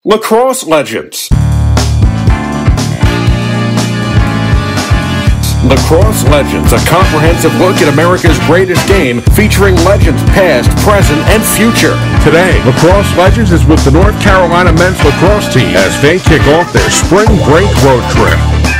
Lacrosse Legends. Lacrosse Legends, a comprehensive look at America's greatest game, featuring legends past, present, and future. Today, Lacrosse Legends is with the North Carolina men's lacrosse team as they kick off their spring break road trip.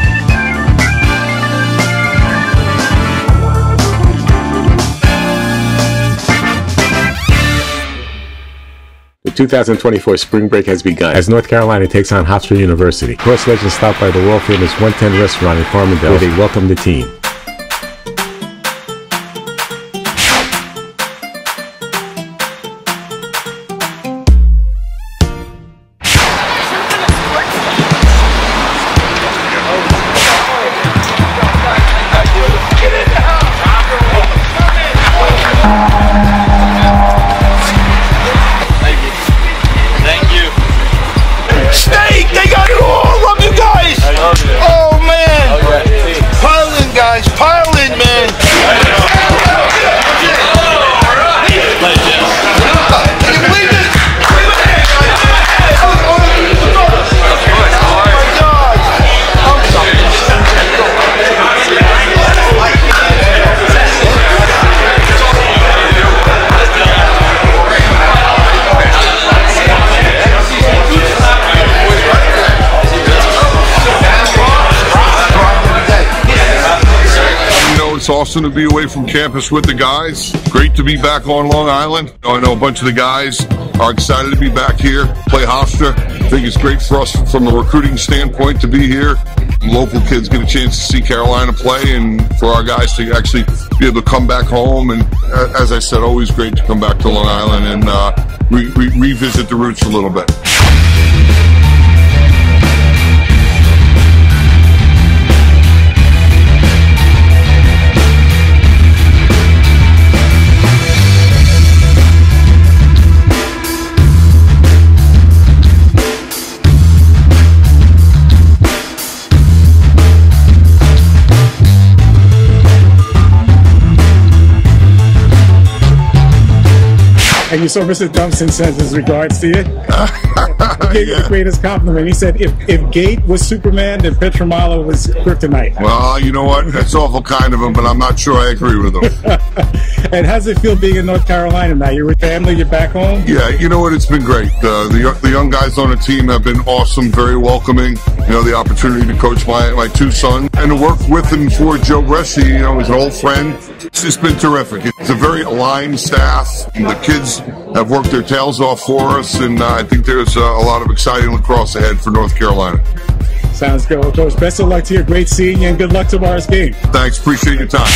The 2024 spring break has begun as North Carolina takes on Hofstra University. Lacrosse Legends stopped by the world-famous 110 restaurant in Farmingdale where they welcomed the team. It's awesome to be away from campus with the guys. Great to be back on Long Island. I know a bunch of the guys are excited to be back here, play Hofstra. I think it's great for us from a recruiting standpoint to be here. Local kids get a chance to see Carolina play, and for our guys to actually be able to come back home. And as I said, always great to come back to Long Island and revisit the roots a little bit. And you saw Mr. Thompson sends his regards to you. He gave you the greatest compliment. He said, if Gate was Superman, then Pietramala was Kryptonite. Well, you know what? That's awful kind of him, but I'm not sure I agree with him. And how's it feel being in North Carolina now? You're with family, you're back home? Yeah, you know what? It's been great. The young guys on the team have been awesome, very welcoming. You know, the opportunity to coach my two sons and to work with and for Joe Breschi, you know, he's an old friend. It's just been terrific. It's a very aligned staff. The kids have worked their tails off for us, and I think there's a lot of exciting lacrosse ahead for North Carolina. Sounds good. Well, Coach, best of luck to you. Great seeing you, and good luck tomorrow's game. Thanks. Appreciate your time.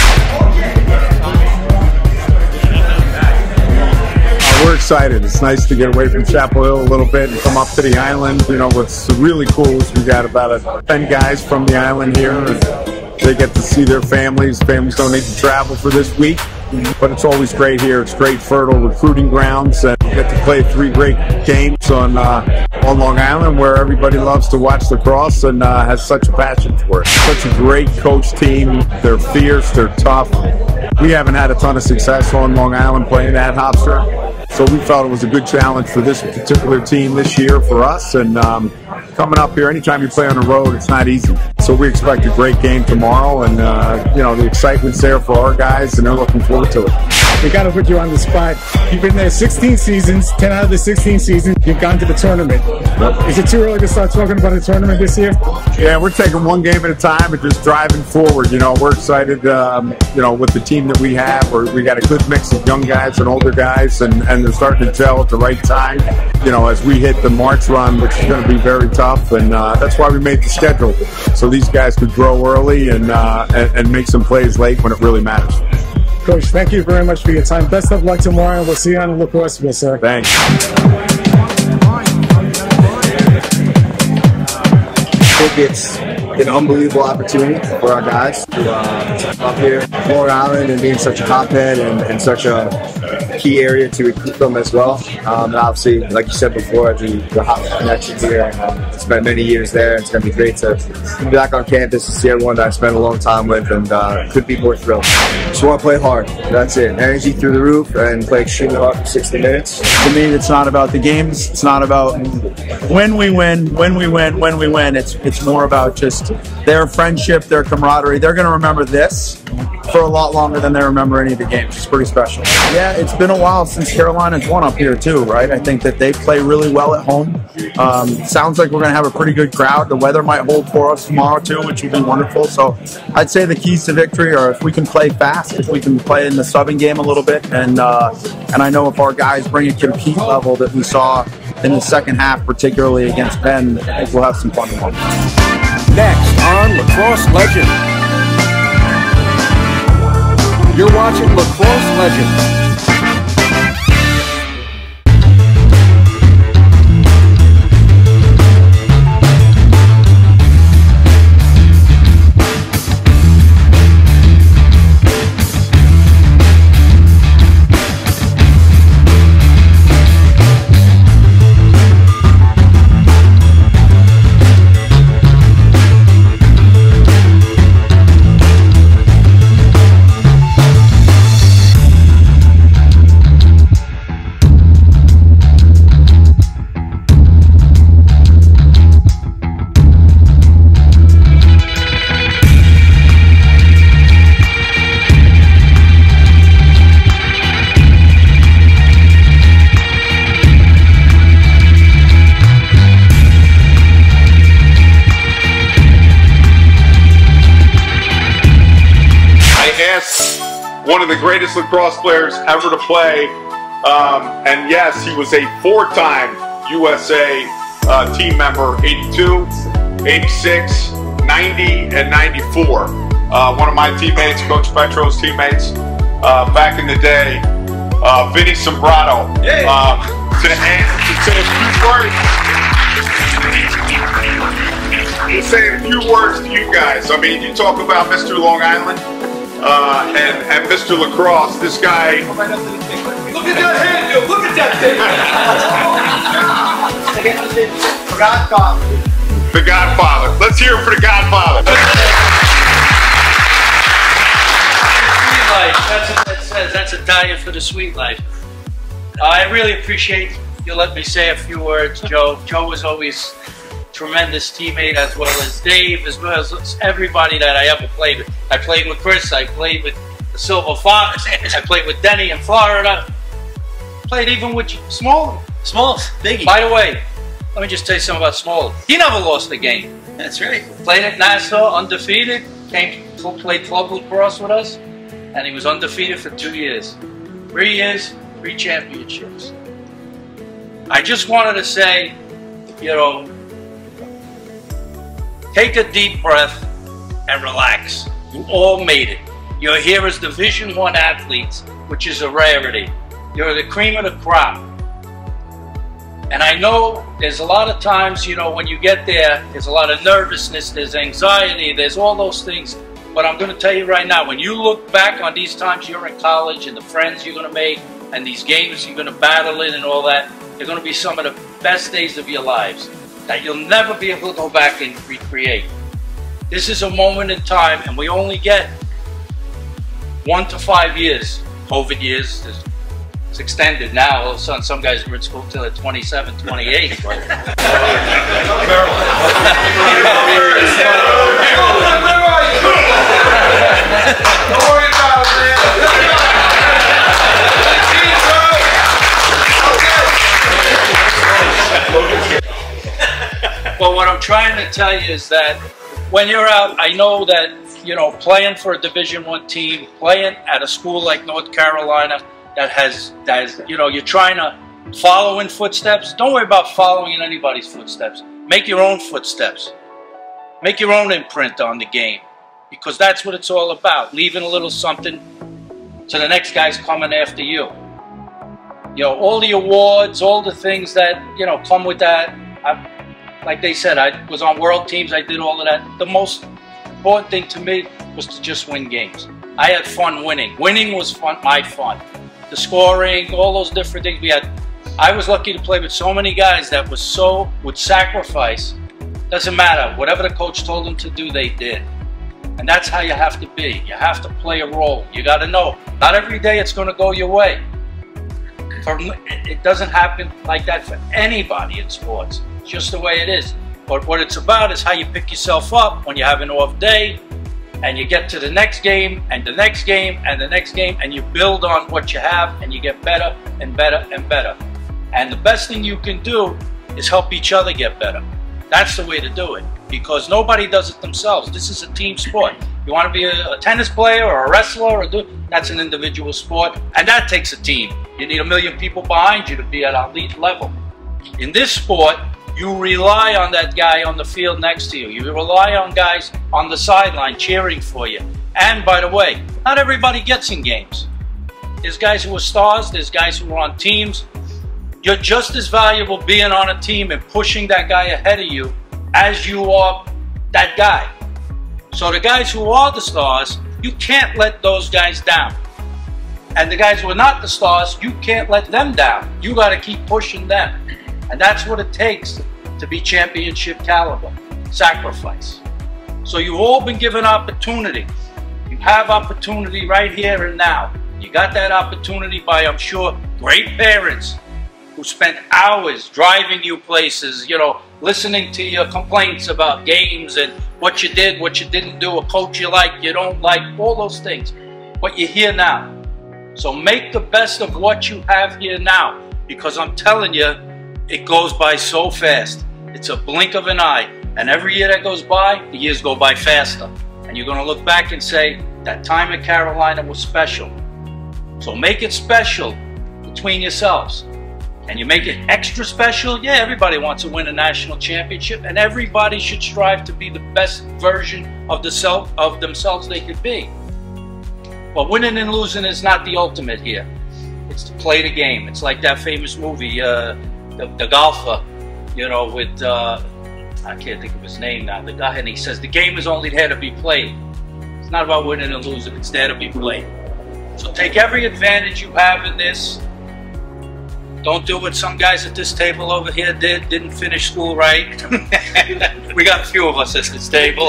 We're excited. It's nice to get away from Chapel Hill a little bit and come up to the island. You know, what's really cool is we got about 10 guys from the island here, and they get to see their families. Families don't need to travel for this week, but it's always great here. It's great, fertile recruiting grounds, and we get to play 3 great games on Long Island, where everybody loves to watch lacrosse and has such a passion for it. Such a great coach team. They're fierce. They're tough. We haven't had a ton of success on Long Island playing at Hofstra, so we felt it was a good challenge for this particular team this year for us. And coming up here, anytime you play on the road, it's not easy. So we expect a great game tomorrow, and you know, the excitement's there for our guys, and they're looking forward to it. We got to put you on the spot. You've been there 16 seasons, 10 out of the 16 seasons, you've gone to the tournament. Is it too early to start talking about the tournament this year? Yeah, we're taking one game at a time and just driving forward. You know, we're excited, you know, with the team that we have. We got a good mix of young guys and older guys, and they're starting to gel at the right time, you know, as we hit the March run, which is going to be very tough, and that's why we made the schedule, so these guys could grow early and make some plays late when it really matters. Coach, thank you very much for your time. Best of luck tomorrow, and we'll see you on the lacrosse field, sir. Thanks. I think it's an unbelievable opportunity for our guys to up here in Long Island and being such a hotbed and such a key area to recruit from as well. And obviously, like you said before, the hot connection here. It's been many years there. It's going to be great to be back on campus and see everyone that I spent a long time with, and could be more thrilled. Just want to play hard. That's it. Energy through the roof and play extremely hard for 60 minutes. To me, it's not about the games. It's not about when we win. It's more about just their friendship, their camaraderie. They're going to remember this for a lot longer than they remember any of the games. It's pretty special. Yeah, it's been a while since Carolina's won up here too, right? I think that they play really well at home. Sounds like we're going to have a pretty good crowd. The weather might hold for us tomorrow too, which will be wonderful. So I'd say the keys to victory are if we can play fast, if we can play in the subbing game a little bit, and I know if our guys bring a compete level that we saw in the second half, particularly against Penn, I think we'll have some fun moments. Next on Lacrosse Legends. You're watching Lacrosse Legends. One of the greatest lacrosse players ever to play, and yes, he was a 4-time USA team member, 82, 86, 90, and 94. One of my teammates, Coach Petro's teammates, back in the day, Vincent Sombrotto, to say a few words to you guys. I mean, you talk about Mr. Long Island, and Mr. Lacrosse, this guy. Look at that hand, yo! Look at that thing! The Godfather. The Godfather. Let's hear it for the Godfather. That's a diet for the sweet life. I really appreciate you let me say a few words, Joe. Joe was always tremendous teammate, as well as Dave, as well as everybody that I ever played with. I played with Chris, I played with the Silver Fox, I played with Denny in Florida, played even with Small, Biggie. By the way, let me just tell you something about Small. He never lost a game. That's right. Played at Nassau, undefeated, played club lacrosse with us, and he was undefeated for 2 years. 3 years, 3 championships. I just wanted to say, you know, take a deep breath and relax. You all made it. You're here as Division I athletes, which is a rarity. You're the cream of the crop. And I know there's a lot of times, you know, when you get there, there's a lot of nervousness, there's anxiety, there's all those things. But I'm going to tell you right now, when you look back on these times you're in college and the friends you're going to make and these games you're going to battle in and all that, they're going to be some of the best days of your lives that you'll never be able to go back and recreate. This is a moment in time, and we only get 1 to 5 years. COVID years, it's extended now. All of a sudden, some guys are in school till they're 27, 28. But, Don't worry about it, man. Well, what I'm trying to tell you is that when you're out, I know that, you know, playing for a Division I team, playing at a school like North Carolina that has, you know, you're trying to follow in footsteps. Don't worry about following in anybody's footsteps. Make your own footsteps. Make your own imprint on the game, because that's what it's all about, leaving a little something to the next guys coming after you. You know, all the awards, all the things that, you know, come with that. Like they said, I was on world teams, I did all of that. The most important thing to me was to just win games. I had fun winning. Winning was fun, my fun. the scoring, all those different things. I was lucky to play with so many guys that would sacrifice. Doesn't matter. Whatever the coach told them to do, they did. And that's how you have to be. You have to play a role. You got to know, not every day it's going to go your way. It doesn't happen like that for anybody in sports. It's just the way it is. But what it's about is how you pick yourself up when you have an off day, and you get to the next game, and the next game, and the next game, and you build on what you have, and you get better and better and better. And the best thing you can do is help each other get better. That's the way to do it, because nobody does it themselves. This is a team sport. You want to be a tennis player or a wrestler, that's an individual sport, and that takes a team. You need 1 million people behind you to be at elite level. In this sport, you rely on that guy on the field next to you. You rely on guys on the sideline cheering for you. And by the way, not everybody gets in games. There's guys who are stars, there's guys who are on teams. You're just as valuable being on a team and pushing that guy ahead of you as you are that guy. So the guys who are the stars, you can't let those guys down. And the guys who are not the stars, you can't let them down. You got to keep pushing them. And that's what it takes to be championship caliber. Sacrifice. So you've all been given opportunity. You have opportunity right here and now. You got that opportunity by, I'm sure, great parents who spent hours driving you places, you know, listening to your complaints about games and what you did, what you didn't do, a coach you like, you don't like, all those things. But you're here now. So make the best of what you have here now, because I'm telling you, it goes by so fast. It's a blink of an eye. And every year that goes by, the years go by faster. And you're going to look back and say, that time at Carolina was special. So make it special between yourselves. And you make it extra special, yeah, everybody wants to win a national championship, and everybody should strive to be the best version of themselves they could be. But winning and losing is not the ultimate here. It's to play the game. It's like that famous movie, the golfer, you know, with, I can't think of his name now, the guy, and he says, the game is only there to be played. It's not about winning and losing, it's there to be played. So take every advantage you have in this. Don't do what some guys at this table over here didn't finish school right. We got a few of us at this table.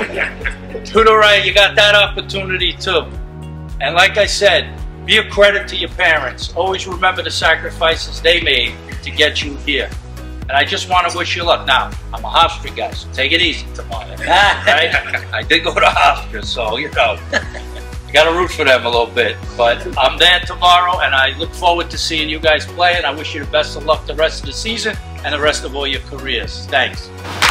To the right, you got that opportunity too. And like I said, be a credit to your parents. Always remember the sacrifices they made to get you here. And I just want to wish you luck. Now, I'm a Hofstra guy, so take it easy tomorrow. Right? I did go to Hofstra, so you know. Got to root for them a little bit, but I'm there tomorrow, and I look forward to seeing you guys play, and I wish you the best of luck the rest of the season and the rest of all your careers. Thanks.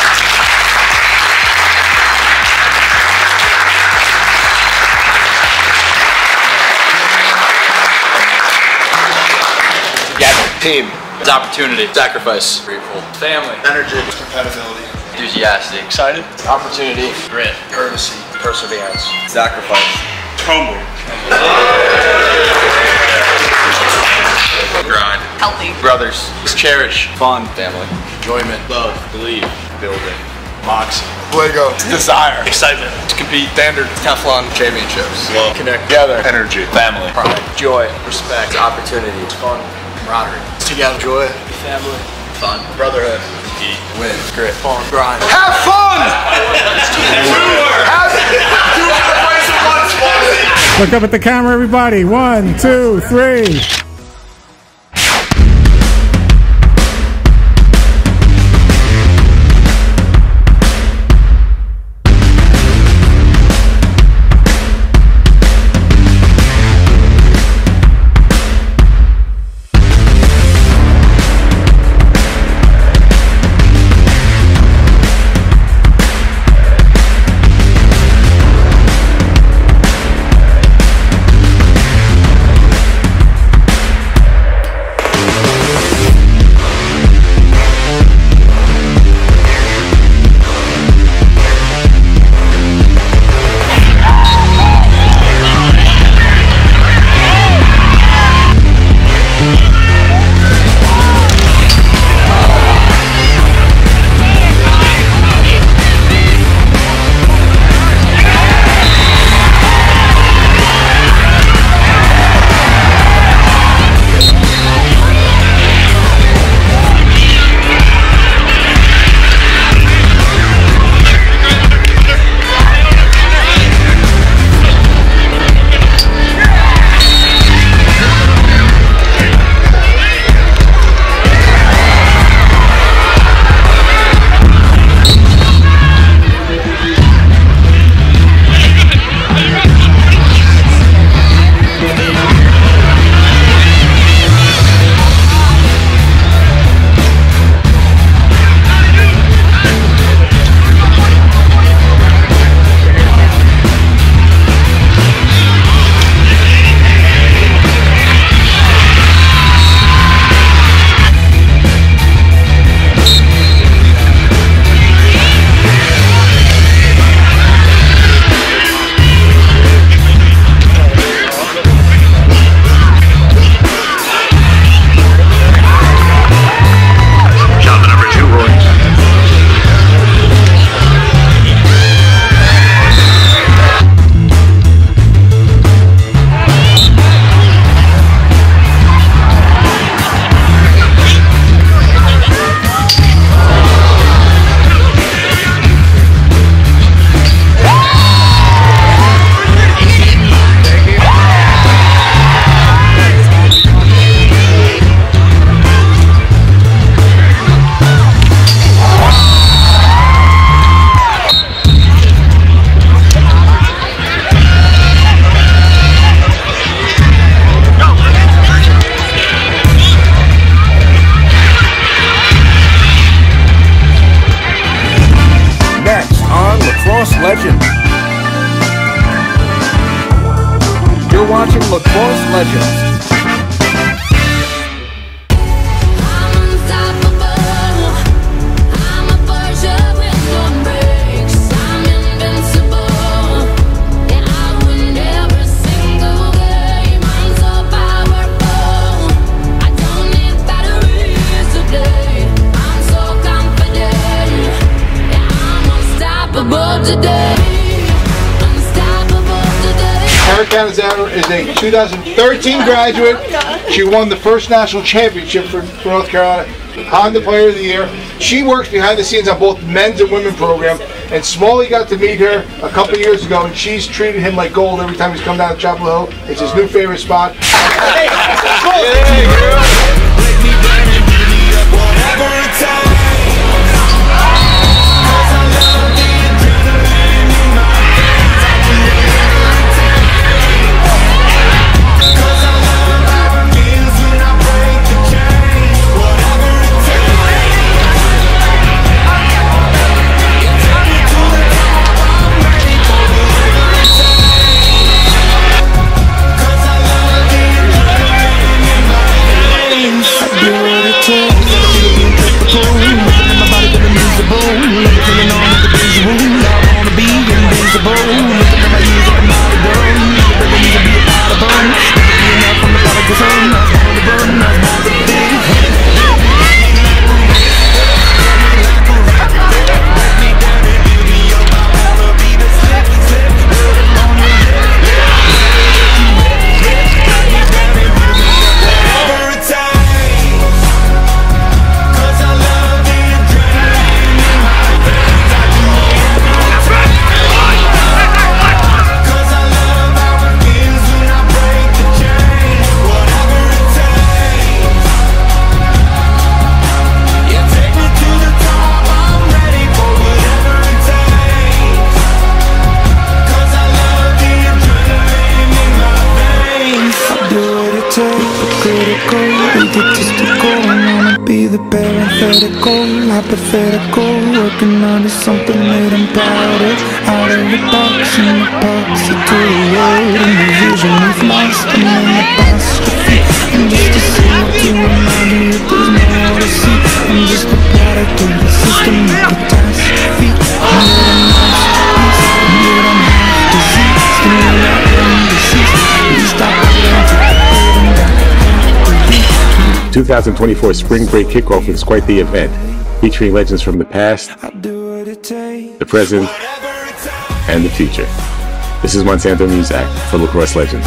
Yeah, team. It's opportunity. Sacrifice. Grateful. Family. Energy. Compatibility. Enthusiastic. Excited. Opportunity. Grit. Courtesy. Perseverance. Sacrifice. Homework. Grind. Healthy. Brothers. Cherish. Fun. Family. Enjoyment. Love. Believe. Building. Moxie. Lego. Desire. Excitement. To compete. Standard. Teflon. Championships. Love. Connect. Together. Energy. Family. Pride. Joy. Respect. Opportunity. Fun. Camaraderie. Together. Joy. Family. Fun. Brotherhood. Compete. Win. Grit. Fun. Grind. Have fun! Look up at the camera, everybody. 1, 2, 3. watching Lacrosse Legends. Canizano is a 2013 graduate. She won the first national championship for North Carolina, Honda Player of the Year. She works behind the scenes on both men's and women's program. And Smalley got to meet her a couple years ago, and she's treated him like gold every time he's come down to Chapel Hill. It's his new favorite spot. Hypothetical, working on something that I'm proud of. Out of the box, in the boxy to the world, and the vision we've lost, and then the apostrophe. I'm just a sinner to remind me that there's more to see. I'm just a product of the system of catastrophe. I'm not a masterpiece, I'm what I'm half diseased, and you're not willing to cease. Please stop waiting to burden back. 2024 Spring Break Kickoff is quite the event, featuring legends from the past, the present, and the future. This is Monsanto Muzak for Lacrosse Legends.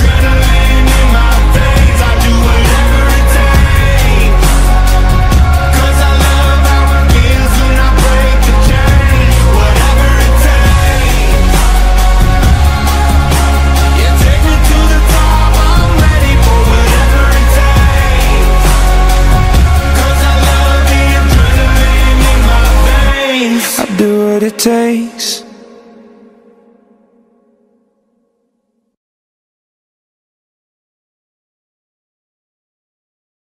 'Cause it takes